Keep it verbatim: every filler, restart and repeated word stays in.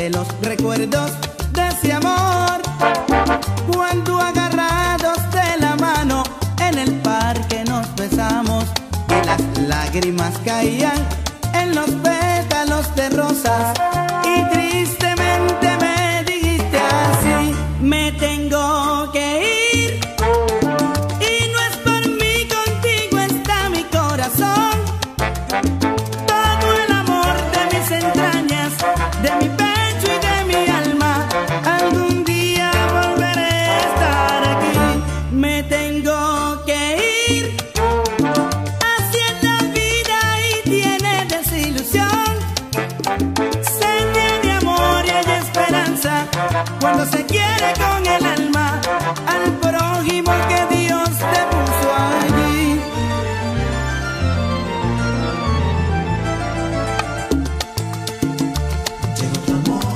de los recuerdos de ese amor. Cuando agarrados de la mano en el parque nos besamos y las lágrimas caían en los pétalos de rosas. Y tristemente me dijiste así: me tengo que ir. Y no es por mí, contigo está mi corazón. Todo el amor de mis entrañas, de mi pecho y de mi alma. Algún día volveré a estar aquí. Me tengo que ir. Así es la vida y tiene desilusión. Se tiene amor y hay esperanza cuando se quiere con el alma al prójimo que Dios te puso allí. Llega otro amor